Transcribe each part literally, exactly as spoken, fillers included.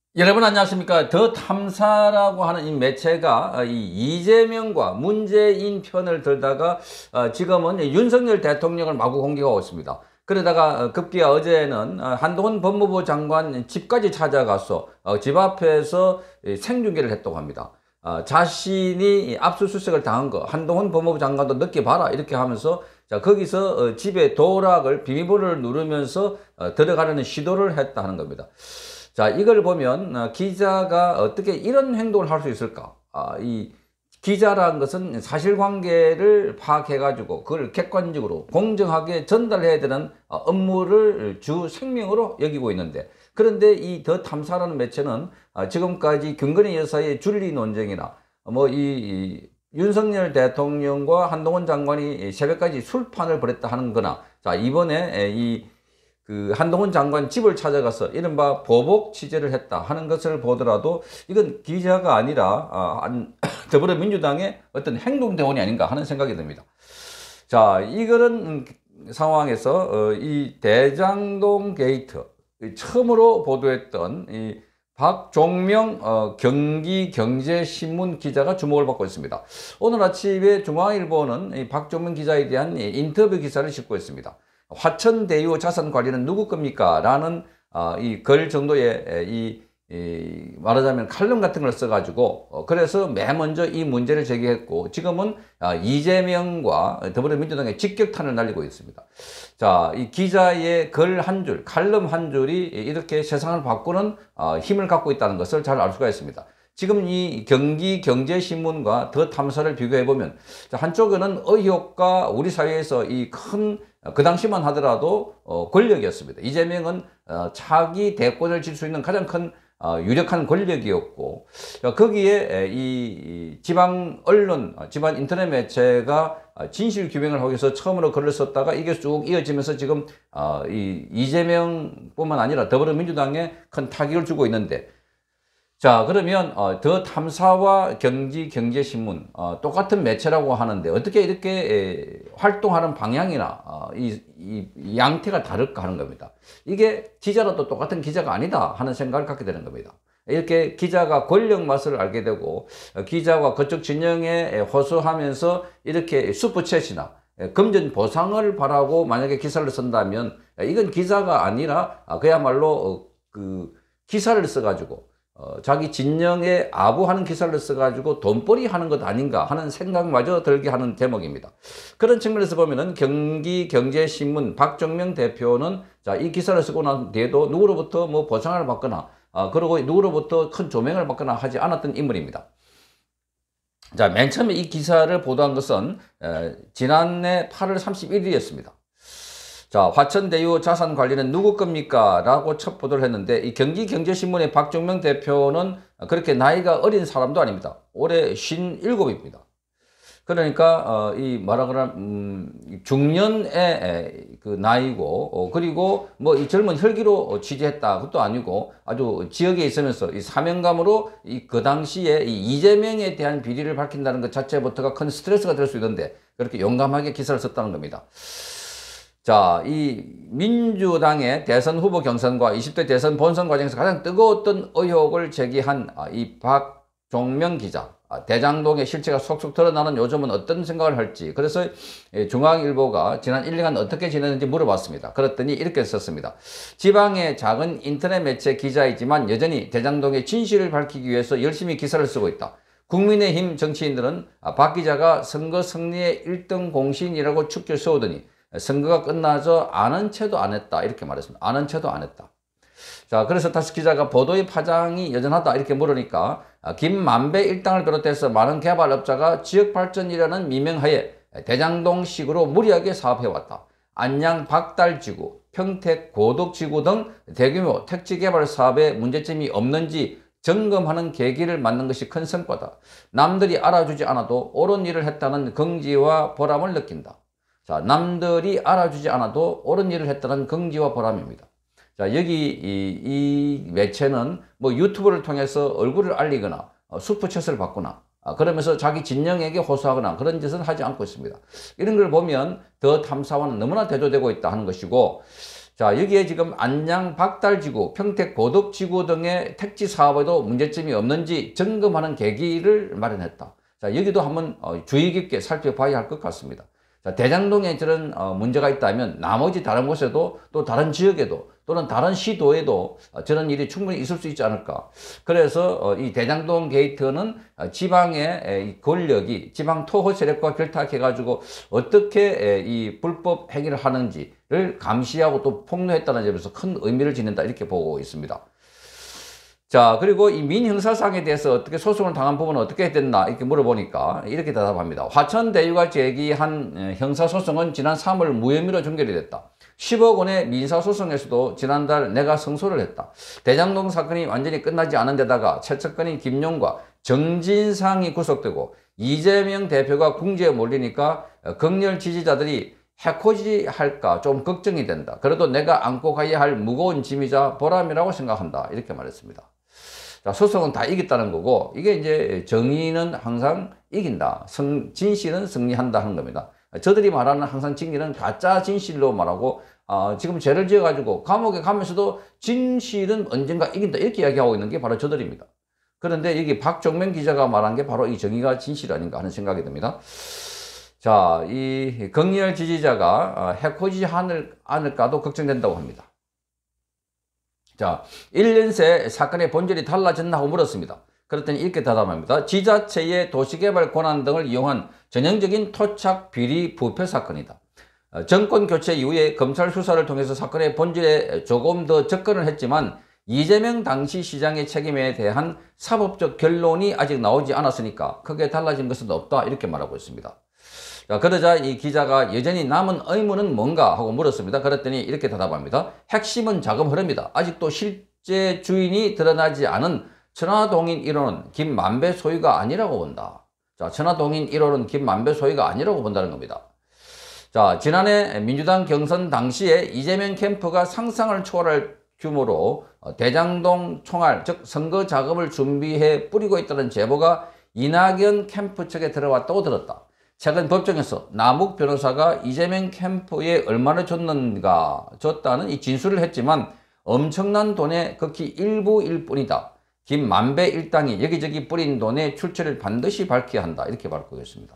여러분 안녕하십니까. 더 탐사라고 하는 이 매체가 이 이재명과 문재인 편을 들다가 어, 지금은 윤석열 대통령을 마구 공격하고 있습니다. 그러다가 급기야 어제는 한동훈 법무부 장관 집까지 찾아가서 어, 집 앞에서 생중계를 했다고 합니다. 어, 자신이 압수수색을 당한 거 한동훈 법무부 장관도 느껴봐라 이렇게 하면서 자 거기서 어, 집에 도락을 비밀번호를 누르면서 어, 들어가려는 시도를 했다 하는 겁니다. 자, 이걸 보면 어, 기자가 어떻게 이런 행동을 할 수 있을까? 아, 이 기자라는 것은 사실관계를 파악해가지고 그걸 객관적으로 공정하게 전달해야 되는 어, 업무를 주 생명으로 여기고 있는데, 그런데 이 더 탐사라는 매체는 아, 지금까지 김건희 여사의 줄리 논쟁이나 뭐 이 윤석열 대통령과 한동훈 장관이 새벽까지 술판을 벌였다 하는 거나, 자, 이번에 이 그 한동훈 장관 집을 찾아가서 이른바 보복 취재를 했다 하는 것을 보더라도 이건 기자가 아니라 아, 더불어민주당의 어떤 행동대원이 아닌가 하는 생각이 듭니다. 자, 이거는 상황에서 어, 이 대장동 게이트 처음으로 보도했던 이 박종명 어, 경기경제신문 기자가 주목을 받고 있습니다. 오늘 아침에 중앙일보는 이 박종명 기자에 대한 인터뷰 기사를 싣고 있습니다. 화천대유 자산 관리는 누구 겁니까? 라는 어, 이 글 정도의 이, 이 말하자면 칼럼 같은 걸 써가지고 어, 그래서 맨 먼저 이 문제를 제기했고, 지금은 어, 이재명과 더불어민주당의 직격탄을 날리고 있습니다. 자, 이 기자의 글 한 줄, 칼럼 한 줄이 이렇게 세상을 바꾸는 어, 힘을 갖고 있다는 것을 잘 알 수가 있습니다. 지금 이 경기경제신문과 더 탐사를 비교해보면 한쪽에는 의혹과 우리 사회에서 이 큰 그 당시만 하더라도 어, 권력이었습니다. 이재명은 어, 차기 대권을 질 수 있는 가장 큰 어, 유력한 권력이었고, 거기에 이, 이 지방 언론, 지방 인터넷 매체가 진실 규명을 하기 위해서 처음으로 글을 썼다가 이게 쭉 이어지면서 지금 어, 이 이재명뿐만 아니라 더불어민주당에 큰 타격을 주고 있는데, 자, 그러면 어, 더 탐사와 경기경제신문 어, 똑같은 매체라고 하는데 어떻게 이렇게 에, 활동하는 방향이나 어, 이, 이, 이 양태가 다를까 하는 겁니다. 이게 기자라도 똑같은 기자가 아니다 하는 생각을 갖게 되는 겁니다. 이렇게 기자가 권력 맛을 알게 되고 어, 기자가 그쪽 진영에 호소하면서 이렇게 슈퍼챗이나 금전 보상을 바라고 만약에 기사를 쓴다면 이건 기자가 아니라 그야말로 어, 그 기사를 써가지고 어, 자기 진영에 아부하는 기사를 써가지고 돈벌이 하는 것 아닌가 하는 생각마저 들게 하는 대목입니다. 그런 측면에서 보면은 경기경제신문 박종명 대표는 자, 이 기사를 쓰고 난 뒤에도 누구로부터 뭐 보상을 받거나 어, 그리고 누구로부터 큰 조명을 받거나 하지 않았던 인물입니다. 자, 맨 처음에 이 기사를 보도한 것은 에, 지난해 팔월 삼십일일이었습니다. 자, 화천대유 자산 관리는 누구 겁니까? 라고 첫 보도를 했는데, 이 경기경제신문의 박종명 대표는 그렇게 나이가 어린 사람도 아닙니다. 올해 쉰일곱입니다. 그러니까, 어, 이 뭐라 그러나, 음, 중년의 그 나이고, 어, 그리고 뭐 이 젊은 혈기로 취재했다. 그것도 아니고 아주 지역에 있으면서 이 사명감으로 이 그 당시에 이 이재명에 대한 비리를 밝힌다는 것 자체부터가 큰 스트레스가 될 수 있는데, 그렇게 용감하게 기사를 썼다는 겁니다. 자, 이 민주당의 대선 후보 경선과 이십 대 대선 본선 과정에서 가장 뜨거웠던 의혹을 제기한 이 박종명 기자, 대장동의 실체가 속속 드러나는 요즘은 어떤 생각을 할지, 그래서 중앙일보가 지난 일 년간 어떻게 지냈는지 물어봤습니다. 그랬더니 이렇게 썼습니다. 지방의 작은 인터넷 매체 기자이지만 여전히 대장동의 진실을 밝히기 위해서 열심히 기사를 쓰고 있다. 국민의힘 정치인들은 박 기자가 선거 승리의 일 등 공신이라고 축켜 세우더니 선거가 끝나서 아는 체도 안 했다. 이렇게 말했습니다. 아는 체도 안 했다. 자, 그래서 다시 기자가 보도의 파장이 여전하다. 이렇게 물으니까 김만배 일당을 비롯해서 많은 개발업자가 지역발전이라는 미명하에 대장동식으로 무리하게 사업해왔다. 안양 박달지구, 평택 고덕지구 등 대규모 택지개발 사업에 문제점이 없는지 점검하는 계기를 만든 것이 큰 성과다. 남들이 알아주지 않아도 옳은 일을 했다는 긍지와 보람을 느낀다. 자, 남들이 알아주지 않아도 옳은 일을 했다는 긍지와 보람입니다. 자, 여기 이, 이 매체는 뭐 유튜브를 통해서 얼굴을 알리거나 어, 슈퍼챗을 받거나 아, 그러면서 자기 진영에게 호소하거나 그런 짓은 하지 않고 있습니다. 이런 걸 보면 더 탐사와는 너무나 대조되고 있다 하는 것이고, 자, 여기에 지금 안양 박달지구, 평택 보덕지구 등의 택지 사업에도 문제점이 없는지 점검하는 계기를 마련했다. 자, 여기도 한번 주의 깊게 살펴봐야 할 것 같습니다. 자, 대장동에 저런 문제가 있다면 나머지 다른 곳에도 또 다른 지역에도 또는 다른 시도에도 저런 일이 충분히 있을 수 있지 않을까. 그래서 이 대장동 게이트는 지방의 권력이 지방 토호 세력과 결탁해 가지고 어떻게 이 불법 행위를 하는지를 감시하고 또 폭로했다는 점에서 큰 의미를 지닌다, 이렇게 보고 있습니다. 자, 그리고 이 민형사상에 대해서 어떻게 소송을 당한 부분은 어떻게 됐나 이렇게 물어보니까 이렇게 대답합니다. 화천대유가 제기한 형사소송은 지난 삼월 무혐의로 종결이 됐다. 십억 원의 민사소송에서도 지난달 내가 승소를 했다. 대장동 사건이 완전히 끝나지 않은 데다가 최측근인 김용과 정진상이 구속되고 이재명 대표가 궁지에 몰리니까 극렬 지지자들이 해코지 할까 좀 걱정이 된다. 그래도 내가 안고 가야 할 무거운 짐이자 보람이라고 생각한다, 이렇게 말했습니다. 자, 소송은 다 이겼다는 거고, 이게 이제 정의는 항상 이긴다, 성, 진실은 승리한다 하는 겁니다. 저들이 말하는 항상 진실은 가짜 진실로 말하고, 어, 지금 죄를 지어가지고 감옥에 가면서도 진실은 언젠가 이긴다, 이렇게 이야기하고 있는 게 바로 저들입니다. 그런데 여기 박종명 기자가 말한 게 바로 이 정의가 진실 아닌가 하는 생각이 듭니다. 자, 이 극렬 지지자가 해코지 않을까도 걱정된다고 합니다. 자, 일 년 새 사건의 본질이 달라졌나 하고 물었습니다. 그랬더니 이렇게 대답합니다. 지자체의 도시개발 권한 등을 이용한 전형적인 토착 비리 부패 사건이다. 정권 교체 이후에 검찰 수사를 통해서 사건의 본질에 조금 더 접근을 했지만 이재명 당시 시장의 책임에 대한 사법적 결론이 아직 나오지 않았으니까 크게 달라진 것은 없다, 이렇게 말하고 있습니다. 자, 그러자 이 기자가 여전히 남은 의문은 뭔가 하고 물었습니다. 그랬더니 이렇게 대답합니다. 핵심은 자금 흐름이다. 아직도 실제 주인이 드러나지 않은 천화동인 일 호는 김만배 소유가 아니라고 본다. 자, 천화동인 일 호는 김만배 소유가 아니라고 본다는 겁니다. 자, 지난해 민주당 경선 당시에 이재명 캠프가 상상을 초월할 규모로 대장동 총알, 즉 선거 자금을 준비해 뿌리고 있다는 제보가 이낙연 캠프 측에 들어왔다고 들었다. 최근 법정에서 남욱 변호사가 이재명 캠프에 얼마나 줬는가 줬다는 이 진술을 했지만 엄청난 돈의 극히 일부일 뿐이다. 김만배 일당이 여기저기 뿌린 돈의 출처를 반드시 밝혀야 한다, 이렇게 밝히고 있습니다.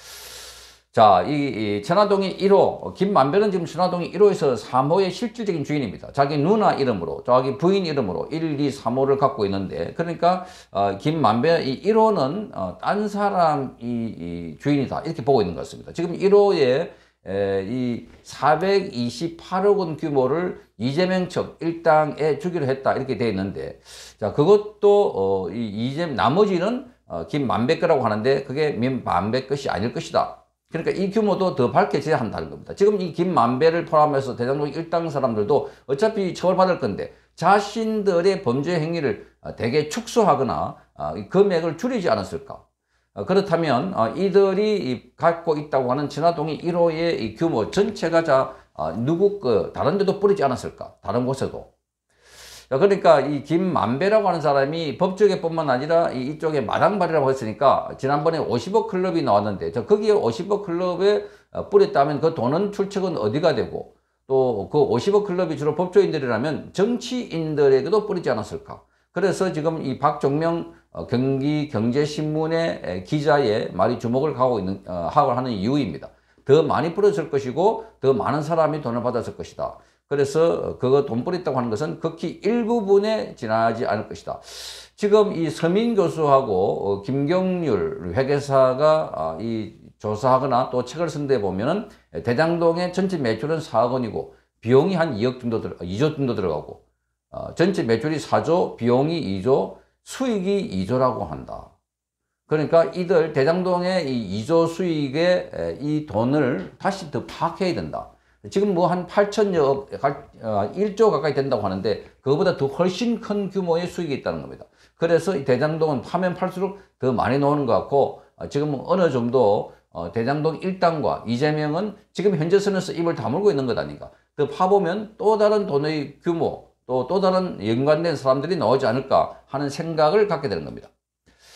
자, 이, 이 천화동이 일 호, 김만배는 지금 천화동이 일 호에서 삼 호의 실질적인 주인입니다. 자기 누나 이름으로, 자기 부인 이름으로 일, 이, 삼 호를 갖고 있는데, 그러니까 어, 김만배 이 일 호는 어, 딴 사람이 이 주인이다, 이렇게 보고 있는 것 같습니다. 지금 일 호에 에, 이 사백이십팔억 원 규모를 이재명 측 일당에 주기로 했다, 이렇게 되어 있는데, 자, 그것도 어, 이 이재명 나머지는 어, 김만배 거라고 하는데 그게 김만배 것이 아닐 것이다. 그러니까 이 규모도 더 밝혀져야 한다는 겁니다. 지금 이 김만배를 포함해서 대장동 일당 사람들도 어차피 처벌받을 건데 자신들의 범죄 행위를 대개 축소하거나 금액을 줄이지 않았을까. 그렇다면 이들이 갖고 있다고 하는 천화동이 일 호의 이 규모 전체가 자 누구 거 다른 데도 뿌리지 않았을까, 다른 곳에도. 그러니까 이 김만배라고 하는 사람이 법조계뿐만 아니라 이쪽에 마당발이라고 했으니까 지난번에 오십억 클럽이 나왔는데 저 거기에 오십억 클럽에 뿌렸다면 그 돈은 출처는 어디가 되고 또 그 오십억 클럽이 주로 법조인들이라면 정치인들에게도 뿌리지 않았을까. 그래서 지금 이 박종명 경기경제신문의 기자의 말이 주목을 하고 있는 하고 하는 이유입니다. 더 많이 뿌렸을 것이고 더 많은 사람이 돈을 받았을 것이다. 그래서 그거 돈 뿌렸다고 하는 것은 극히 일부분에 지나지 않을 것이다. 지금 이 서민 교수하고 김경률 회계사가 이 조사하거나 또 책을 쓴 데 보면은 대장동의 전체 매출은 사억 원이고 비용이 한 이억 정도 들어, 이조 정도 들어가고 어, 전체 매출이 사조, 비용이 이조, 수익이 이조라고 한다. 그러니까 이들 대장동의 이 이조 수익에 이 돈을 다시 더 파악해야 된다. 지금 뭐 한 팔천여, 일조 가까이 된다고 하는데 그거보다 더 훨씬 큰 규모의 수익이 있다는 겁니다. 그래서 이 대장동은 파면 팔수록 더 많이 나오는 것 같고 지금 어느 정도 대장동 일당과 이재명은 지금 현재 선에서 입을 다물고 있는 것 아닌가. 더 파보면 또 다른 돈의 규모 또 또 다른 연관된 사람들이 나오지 않을까 하는 생각을 갖게 되는 겁니다.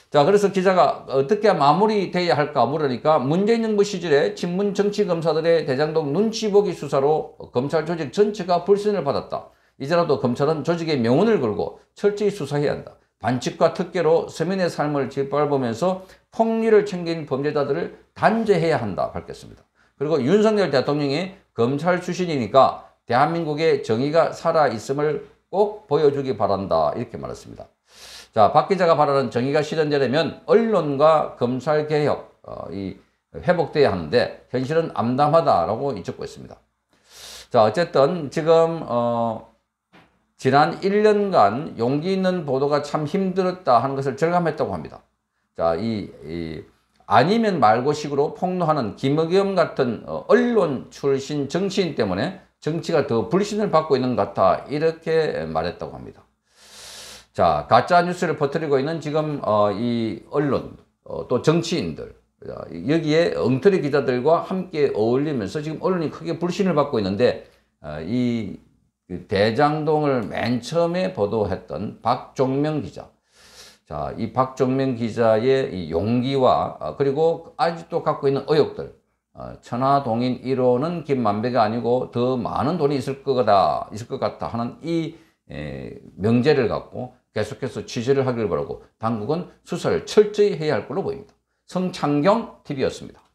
자, 그래서 기자가 어떻게 마무리돼야 할까 물으니까 문재인 정부 시절에 친문 정치 검사들의 대장동 눈치 보기 수사로 검찰 조직 전체가 불신을 받았다. 이제라도 검찰은 조직의 명운을 걸고 철저히 수사해야 한다. 반칙과 특혜로 서민의 삶을 짓밟으면서 폭리를 챙긴 범죄자들을 단죄해야 한다 밝혔습니다. 그리고 윤석열 대통령이 검찰 출신이니까 대한민국의 정의가 살아있음을 꼭 보여주기 바란다 이렇게 말했습니다. 자, 박 기자가 바라는 정의가 실현되려면 언론과 검찰 개혁 어, 이 회복돼야 하는데 현실은 암담하다라고 적고 있습니다. 자, 어쨌든 지금 어, 지난 일 년간 용기 있는 보도가 참 힘들었다 하는 것을 절감했다고 합니다. 자, 이, 이 아니면 말고 식으로 폭로하는 김의겸 같은 어, 언론 출신 정치인 때문에 정치가 더 불신을 받고 있는 것 같아 이렇게 말했다고 합니다. 자, 가짜 뉴스를 퍼뜨리고 있는 지금 어, 이 언론 어, 또 정치인들 여기에 엉터리 기자들과 함께 어울리면서 지금 언론이 크게 불신을 받고 있는데 어, 이 대장동을 맨 처음에 보도했던 박종명 기자. 자, 이 박종명 기자의 이 용기와 어, 그리고 아직도 갖고 있는 의혹들. 어, 천하동인 일 호는 김만배가 아니고 더 많은 돈이 있을 거다, 있을 것 같다 하는 이 에, 명제를 갖고 계속해서 취재를 하길 바라고 당국은 수사를 철저히 해야 할 걸로 보입니다. 성창경 티비였습니다.